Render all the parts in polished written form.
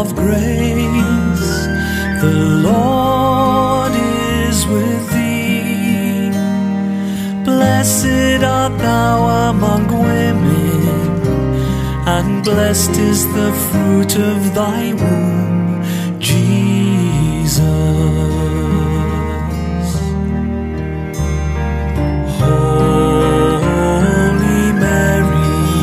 of grace, the Lord is with thee. Blessed art thou among women, and blessed is the fruit of thy womb, Jesus. Holy Mary,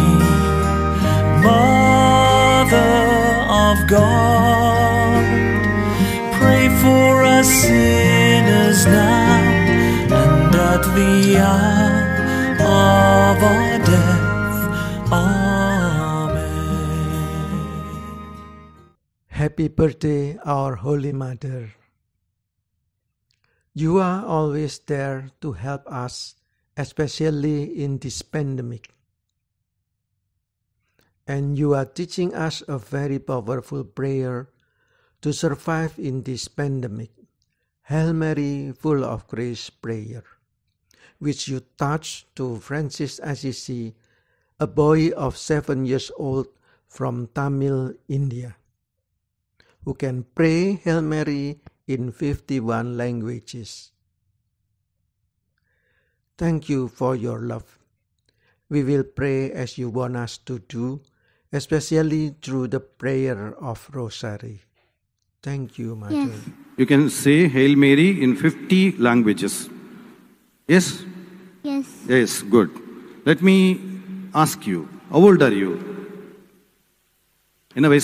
Mother of God, pray for us sinners now and at the hour of our death. Amen. Happy birthday, our Holy Mother. You are always there to help us, especially in this pandemic. And you are teaching us a very powerful prayer to survive in this pandemic. Hail Mary, full of grace prayer, which you taught to Francis Assisi, a boy of 7 years old from Tamil, India, who can pray Hail Mary in 51 languages. Thank you for your love. We will pray as you want us to do, especially through the prayer of Rosary. Thank you, Mother. Yes. You can say Hail Mary in 50 languages. Yes? Yes. Yes, good. Let me ask you, how old are you? In a way,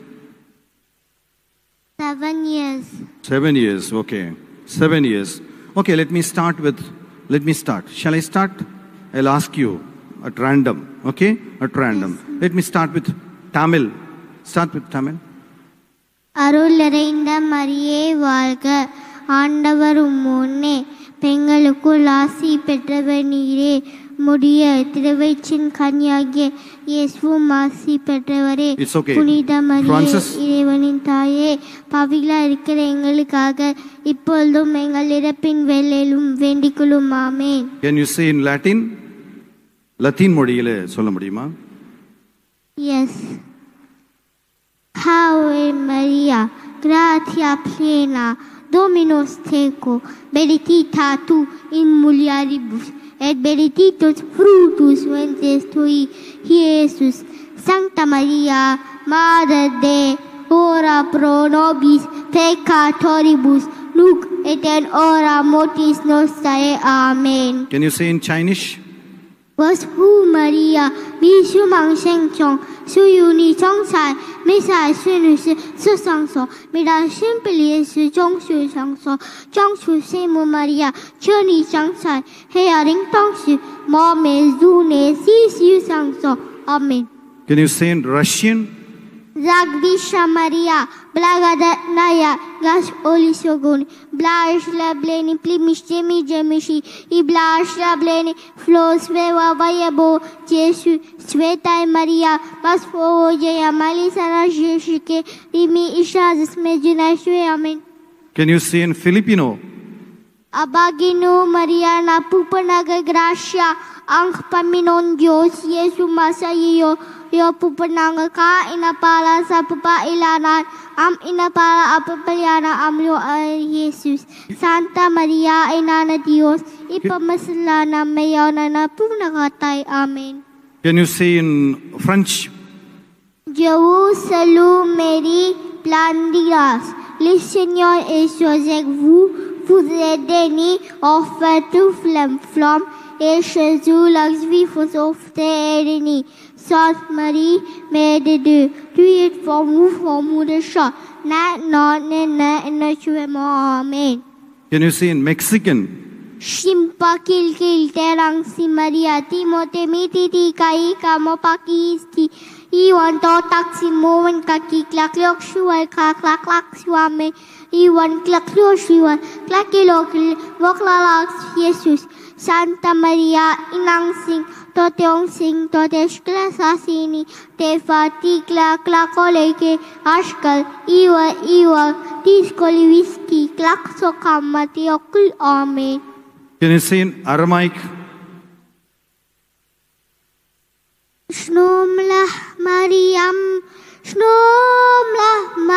7 years. 7 years, okay. 7 years. Okay, let me start. Shall I start? I'll ask you at random, okay? At random. Yes. Let me start with Tamil. Start with Tamil. அருள் நிறைந்த மரியே வாழ்க, ஆண்டவர் உம்முன்னே பெண்களுக்குள் ஆசி பெற்றவர் நீரே, முடிய திருவயிற்றின் கனியாகிய இயேசுவும் ஆசி பெற்றவரே. It's okay. புனித மரியே, Francis. இறைவனின் தாயே, பாவிகளா இருக்கிற எங்களுக்காக இப்பொழுதும் எங்கள் இறப்பின் வேளையிலும் வேண்டிக்கொள்ளும். ஆமென். Can you say in Latin? Latin மொழியில சொல்ல முடியுமா? Yes. Ave Maria, gratia plena, Dominus tecum, benedicta tu in mulieribus, et benedictus fructus ventris tui, Iesus. Sancta Maria, Mater Dei, ora pro nobis peccatoribus, nunc et in hora mortis nostrae. Amen. Can you say in Chinese? 我是Maria，你是芒生中，属于你中才，没才是你是世上所，没到新不离是中属上所，中属圣母玛利亚，求你中才，黑暗灵当时，莫美如你西西上所。Amen. Can you say in Russian? Zagdisha Maria, Blagodatnaya, Gas Olisogun, Blashla Bleni, Plimistemi Jemishi, I Blashla Bleni, Flos Veva Vayabo, Jesu, Sveta Maria, Masfo Jaya, Malisana Jeshike, Rimi Ishazis Medjunashwe. Amen. Can you say in Filipino? Abagino Maria na Pupanaga Gracia, Ang Paminon Diyos, Yesu Masayo, Yo Pupananga ka, inapala sa papailanan, inapala apapaliana amlo ay Jesus. Santa Maria, Ina na Diyos, ipamasala na mayaw na punagatay. Amen. Can you say in French? Jerusalem, Marie, pleine de grâce, le Seigneur est avec vous. Vous êtes bénie, offert tout flamme, et Jésus, l'ex-vie, vous offre bénie. Sainte Marie, Mère de Dieu, tu es pour nous de chat. Non, Amen. Can you say in Mexican? Shimpa kil terang si Maria, Timote mititi kai kamo pakisti. Iwan to taksi mowen kaki klak lok shuai klak shuame. Iwan klak lok shuai klak lok voklalak Jesus. Santa Maria inang sing tote shkla sasini te fati klak koleke ashkal iwa tiskoli whisky klak sokamati okul. Amen. Can you say in Aramaic? Shnomlah Mariam, Shnomlah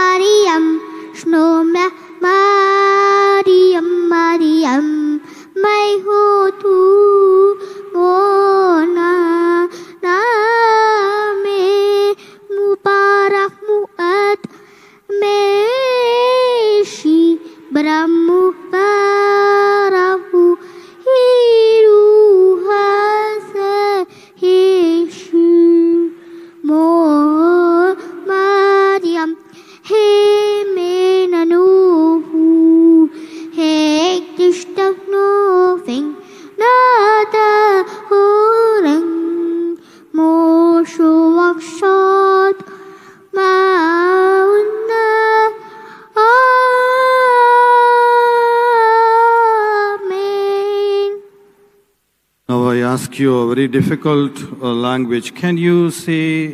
ask you a very difficult language. Can you say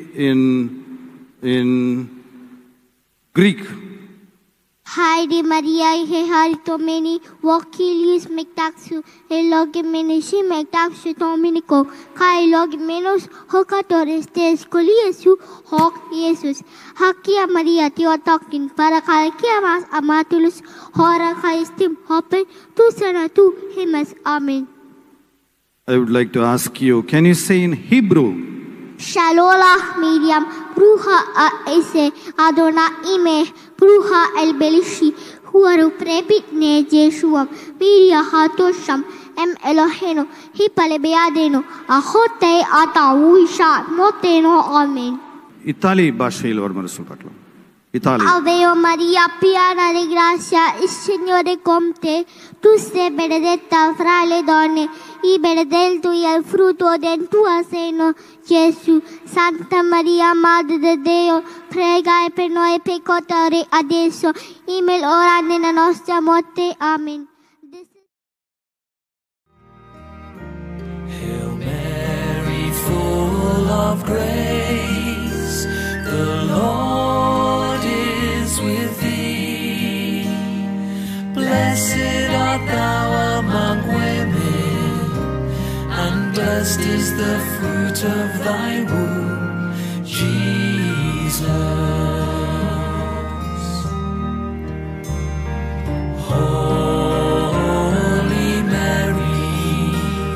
in Greek? Haide Maria he harito meni wakilius mektaxu elogimenishi mektaxu dominico kai logimenos hokatores tes coliesu hok Jesus hakia Maria tiotokin para kalkia mas amatulus hora kaistim hopen tu sana tu himas amen. I would like to ask you, can you say in Hebrew? Shalola Miriam, Bruja a ese Adona ime, Bruja el Belishi, Huaru prepit ne Jeshuam, Miria hatosham, Eloheno, Hipale beadeno, Ahote ata uisha, moteno amen. Itali ಭಾಷೆಯಲ್ಲಿ ಅವರು ಮನಸ್ಸಲ್ಪಟ್ಲು. Italy. Ave Maria, piena di grazia, il Signore è con te. Tu sei benedetta fra le donne, e benedetto è il frutto del tuo seno, Gesù. Santa Maria, Madre di Dio, prega per noi peccatori adesso e nell'ora della nostra morte. Amen. Hail Mary, full of grace, the Lord is with thee. Blessed art thou among women, and blessed is the fruit of thy womb, Jesus. Holy Mary,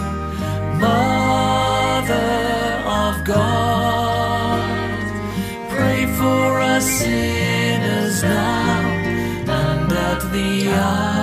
Mother of God, pray for us sinners now and at the hour